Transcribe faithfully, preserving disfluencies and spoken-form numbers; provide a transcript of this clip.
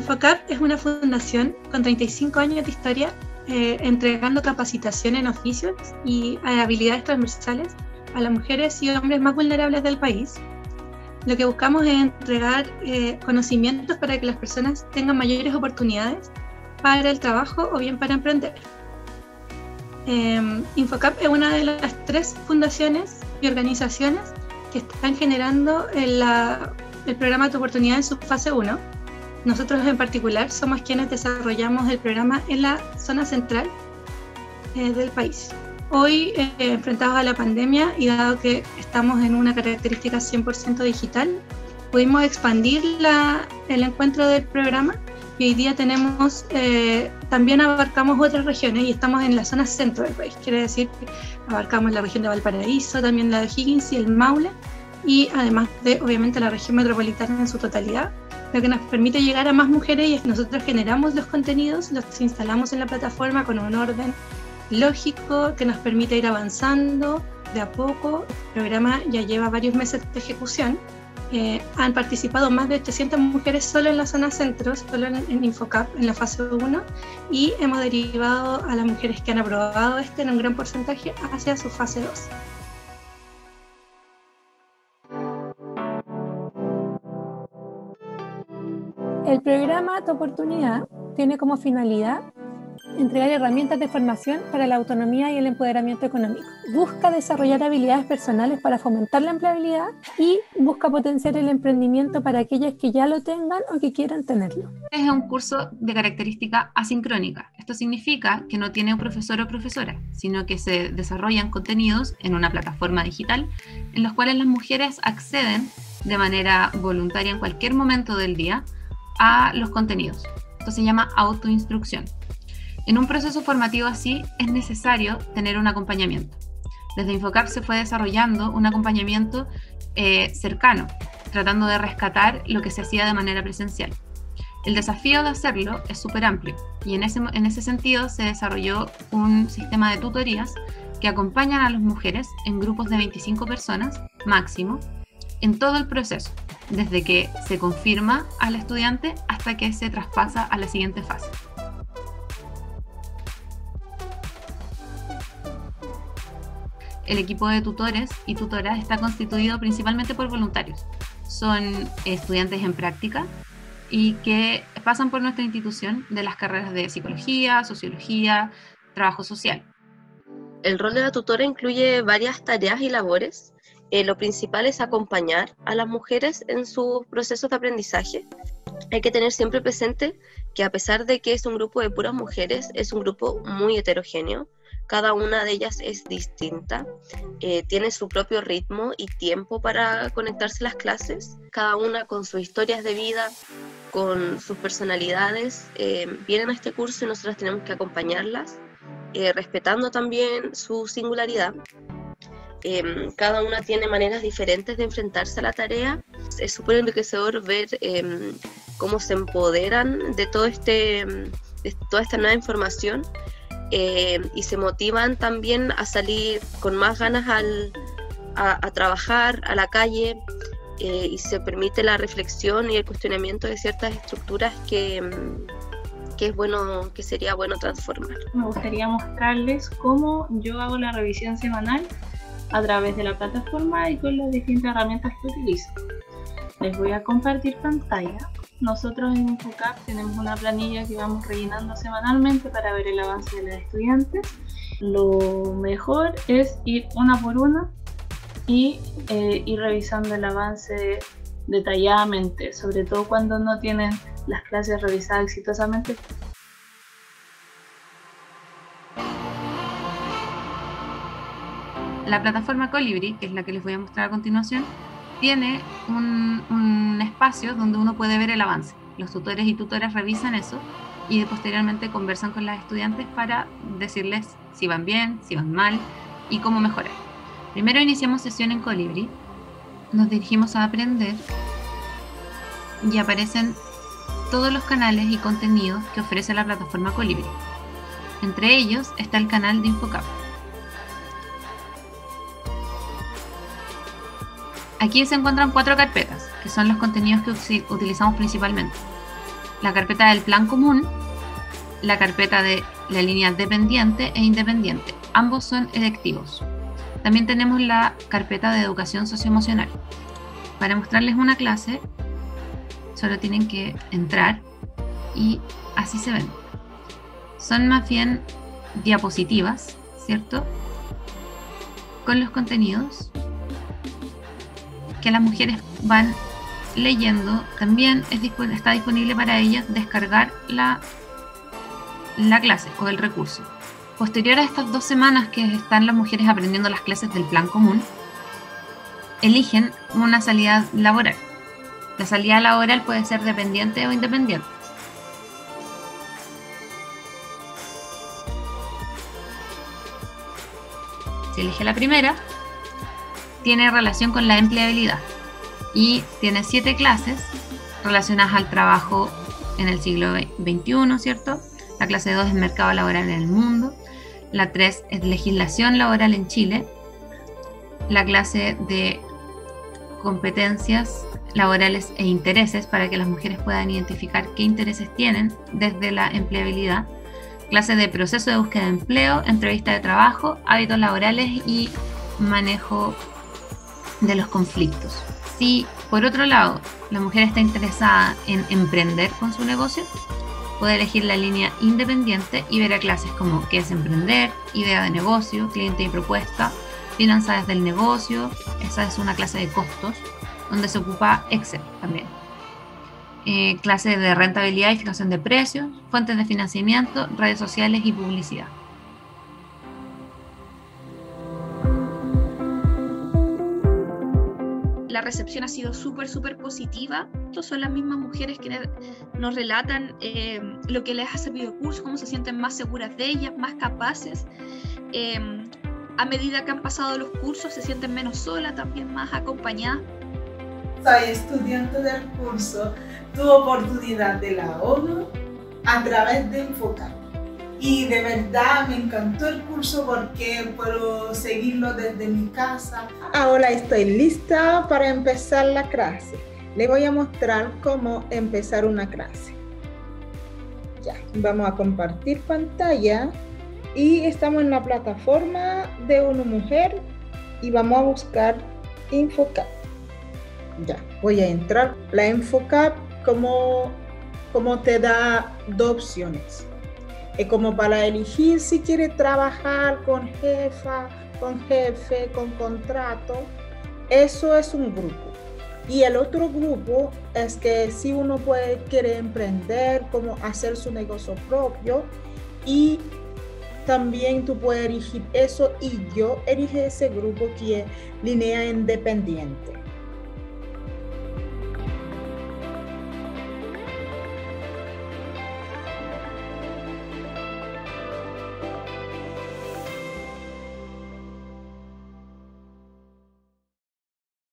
Infocap es una fundación con treinta y cinco años de historia, eh, entregando capacitación en oficios y habilidades transversales a las mujeres y hombres más vulnerables del país. Lo que buscamos es entregar eh, conocimientos para que las personas tengan mayores oportunidades para el trabajo o bien para emprender. Eh, Infocap es una de las tres fundaciones y organizaciones que están generando el, la, el programa Tu Oportunidad en su fase uno. Nosotros en particular somos quienes desarrollamos el programa en la zona central eh, del país. Hoy, eh, enfrentados a la pandemia y dado que estamos en una característica cien por ciento digital, pudimos expandir la, el encuentro del programa y hoy día tenemos, eh, también abarcamos otras regiones y estamos en la zona centro del país. Quiere decir que abarcamos la región de Valparaíso, también la de O'Higgins y el Maule, y además de, obviamente, la región metropolitana en su totalidad, lo que nos permite llegar a más mujeres y nosotros generamos los contenidos, los instalamos en la plataforma con un orden lógico que nos permite ir avanzando de a poco. El programa ya lleva varios meses de ejecución. Eh, han participado más de ochocientas mujeres solo en la zona centro, solo en, en Infocap, en la fase uno, y hemos derivado a las mujeres que han aprobado este en un gran porcentaje hacia su fase dos. El programa Tu Oportunidad tiene como finalidad entregar herramientas de formación para la autonomía y el empoderamiento económico. Busca desarrollar habilidades personales para fomentar la empleabilidad y busca potenciar el emprendimiento para aquellas que ya lo tengan o que quieran tenerlo. Es un curso de característica asincrónica. Esto significa que no tiene un profesor o profesora, sino que se desarrollan contenidos en una plataforma digital en los cuales las mujeres acceden de manera voluntaria en cualquier momento del día a los contenidos. Esto se llama autoinstrucción. En un proceso formativo así es necesario tener un acompañamiento. Desde Infocap se fue desarrollando un acompañamiento eh, cercano, tratando de rescatar lo que se hacía de manera presencial. El desafío de hacerlo es súper amplio y en ese, en ese sentido se desarrolló un sistema de tutorías que acompañan a las mujeres en grupos de veinticinco personas máximo en todo el proceso, desde que se confirma al estudiante hasta que se traspasa a la siguiente fase. El equipo de tutores y tutoras está constituido principalmente por voluntarios. Son estudiantes en práctica y que pasan por nuestra institución de las carreras de psicología, sociología, trabajo social. El rol de la tutora incluye varias tareas y labores. Eh, lo principal es acompañar a las mujeres en sus procesos de aprendizaje. Hay que tener siempre presente que a pesar de que es un grupo de puras mujeres, es un grupo muy heterogéneo. Cada una de ellas es distinta, eh, tiene su propio ritmo y tiempo para conectarse a las clases, cada una con sus historias de vida, con sus personalidades, eh, vienen a este curso y nosotros tenemos que acompañarlas, eh, respetando también su singularidad. Eh, cada una tiene maneras diferentes de enfrentarse a la tarea. Es súper enriquecedor ver eh, cómo se empoderan de, todo este, de toda esta nueva información. Eh, y se motivan también a salir con más ganas al, a, a trabajar a la calle, eh, y se permite la reflexión y el cuestionamiento de ciertas estructuras que, que, es bueno, que sería bueno transformar. Me gustaría mostrarles cómo yo hago la revisión semanal a través de la plataforma y con las distintas herramientas que utilizo. Les voy a compartir pantalla. Nosotros en Infocap tenemos una planilla que vamos rellenando semanalmente para ver el avance de los estudiantes. Lo mejor es ir una por una y eh, ir revisando el avance detalladamente, sobre todo cuando no tienen las clases revisadas exitosamente. La plataforma Colibri, que es la que les voy a mostrar a continuación, tiene un, un espacio donde uno puede ver el avance. Los tutores y tutoras revisan eso y posteriormente conversan con las estudiantes para decirles si van bien, si van mal y cómo mejorar. Primero iniciamos sesión en Colibri, nos dirigimos a aprender y aparecen todos los canales y contenidos que ofrece la plataforma Colibri. Entre ellos está el canal de Infocap. Aquí se encuentran cuatro carpetas, que son los contenidos que utilizamos principalmente. la carpeta del plan común, la carpeta de la línea dependiente e independiente. Ambos son electivos. También tenemos la carpeta de educación socioemocional. Para mostrarles una clase, solo tienen que entrar y así se ven. Son más bien diapositivas, ¿cierto? Con los contenidos que las mujeres van leyendo. También es, está disponible para ellas descargar la, la clase o el recurso. Posterior a estas dos semanas que están las mujeres aprendiendo las clases del plan común, eligen una salida laboral. La salida laboral puede ser dependiente o independiente. Si elige la primera, tiene relación con la empleabilidad y tiene siete clases relacionadas al trabajo en el siglo veintiuno, ¿cierto? La clase dos es mercado laboral en el mundo. La tres es legislación laboral en Chile. La clase de competencias laborales e intereses, para que las mujeres puedan identificar qué intereses tienen desde la empleabilidad. Clase de proceso de búsqueda de empleo, entrevista de trabajo, hábitos laborales y manejo de los conflictos. Si por otro lado la mujer está interesada en emprender con su negocio, puede elegir la línea independiente y verá clases como qué es emprender, idea de negocio, cliente y propuesta, finanzas del negocio. Esa es una clase de costos donde se ocupa Excel también. Eh, clase de rentabilidad y fijación de precios, fuentes de financiamiento, redes sociales y publicidad. La recepción ha sido súper, súper positiva. Estas son las mismas mujeres que nos relatan eh, lo que les ha servido el curso, cómo se sienten más seguras de ellas, más capaces. Eh, a medida que han pasado los cursos se sienten menos solas, también más acompañadas. Soy estudiante del curso, tuve oportunidad de la ONU a través de Enfocar. Y de verdad me encantó el curso porque puedo seguirlo desde mi casa. Ahora estoy lista para empezar la clase. Le voy a mostrar cómo empezar una clase. Ya, vamos a compartir pantalla y estamos en la plataforma de una mujer y vamos a buscar Enfocar. Ya, voy a entrar. La Enfocar como, como te da dos opciones. Es como para elegir si quiere trabajar con jefa, con jefe, con contrato. Eso es un grupo. Y el otro grupo es que si uno puede, quiere emprender, como hacer su negocio propio, y también tú puedes elegir eso, y yo elegí ese grupo que es línea independiente.